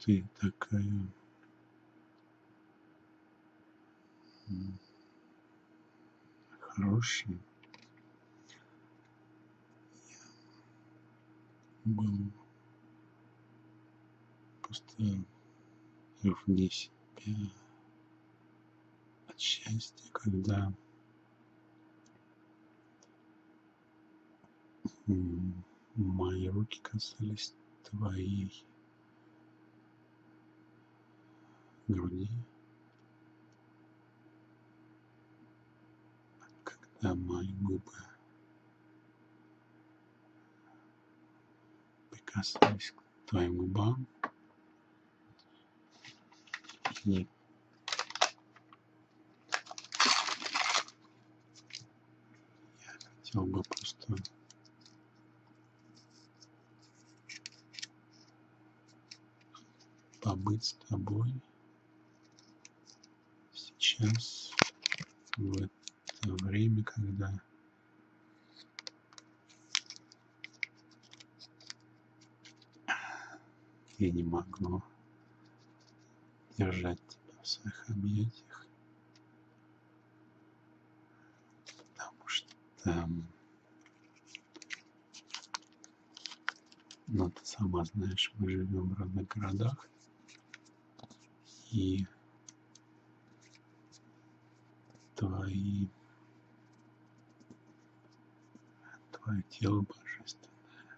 ты такая хорошая. Я был просто вне себя от счастья, когда мои руки касались твоей груди, когда мои губы прикасались к твоим губам, и я хотел бы просто побыть с тобой сейчас, в это время, когда я не могу держать тебя в своих объятиях, потому что, ну, ты сама знаешь, мы живем в разных городах, и твое тело божественное.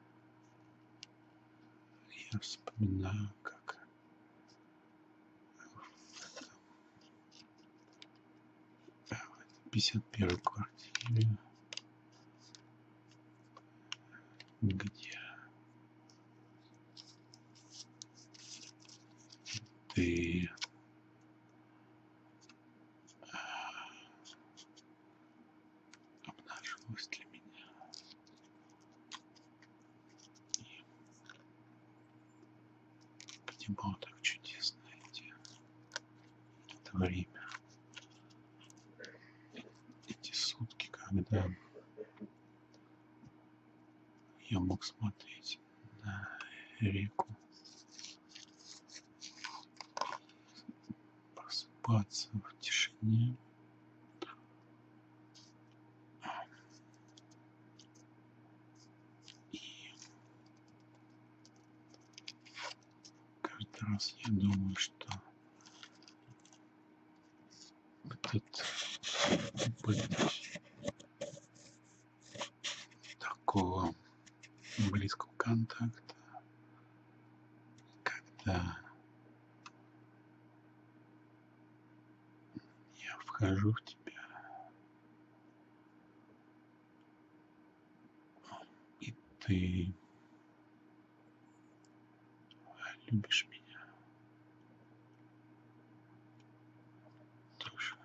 Я вспоминаю, как в 51-й квартире, где ты обнажилась для меня. И где было так чудесно это время, эти сутки, когда я мог смотреть на реку, просыпаться в тишине, и каждый раз я думаю, что этот опыт такого близкого контакта, когда я вхожу в тебя, и ты любишь меня тоже,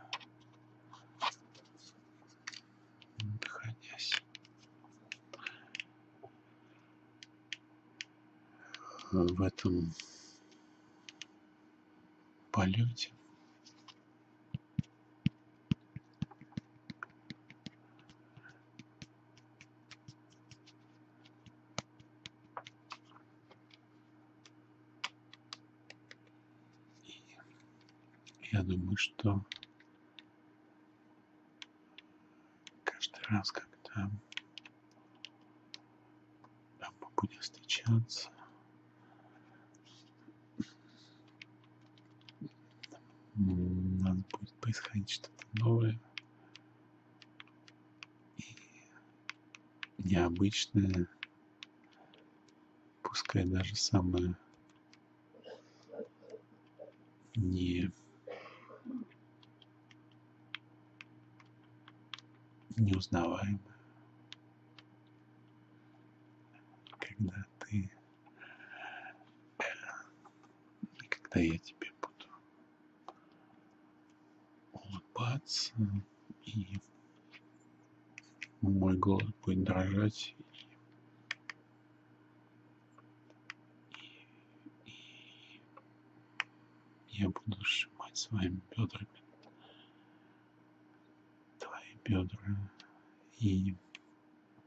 находясь в этом полете. И я думаю, что каждый раз, когда мы будем встречаться, у нас будет происходить что-то новое и необычное, пускай даже самое неузнаваемое, когда я тебе буду улыбаться, и мой голос будет дрожать, и я буду сжимать своими бедрами твои бедра, и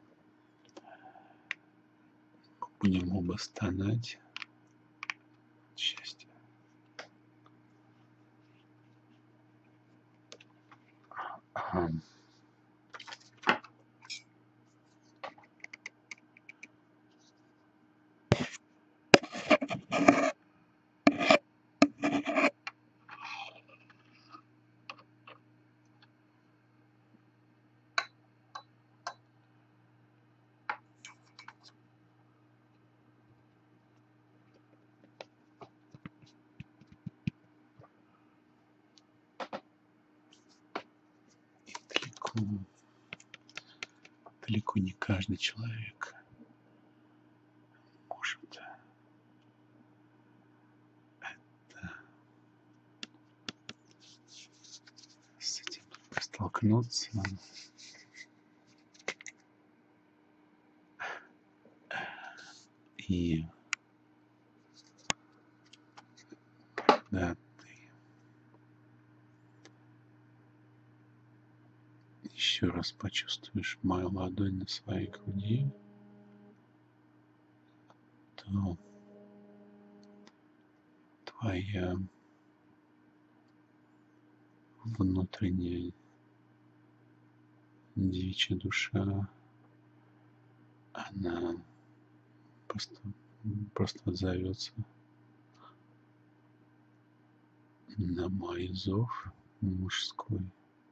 мы будем оба стонать счастья. Ага. Далеко, далеко не каждый человек может с этим столкнуться. И да, ты еще раз почувствуешь мою ладонь на своей груди, то твоя внутренняя девичья душа, она просто, просто отзовется на мой зов мужской.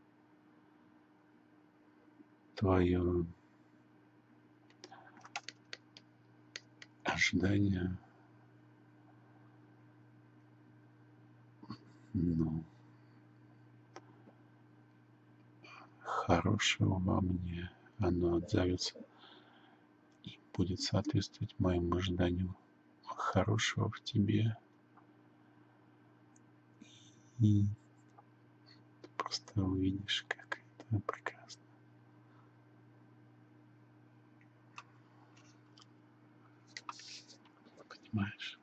Твое ожидание, ну, хорошего во мне, оно отзовется и будет соответствовать моему ожиданию хорошего в тебе. И ты просто увидишь, как это прекрасно. Понимаешь?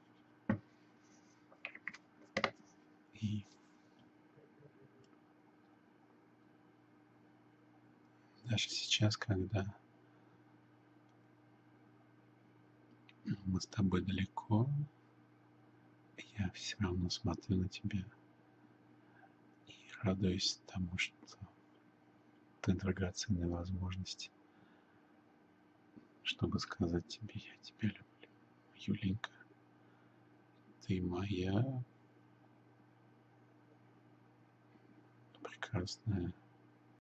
И даже сейчас, когда мы с тобой далеко, я все равно смотрю на тебя и радуюсь тому, что ты драгоценная возможность, чтобы сказать тебе: я тебя люблю, Юленька. Ты моя прекрасная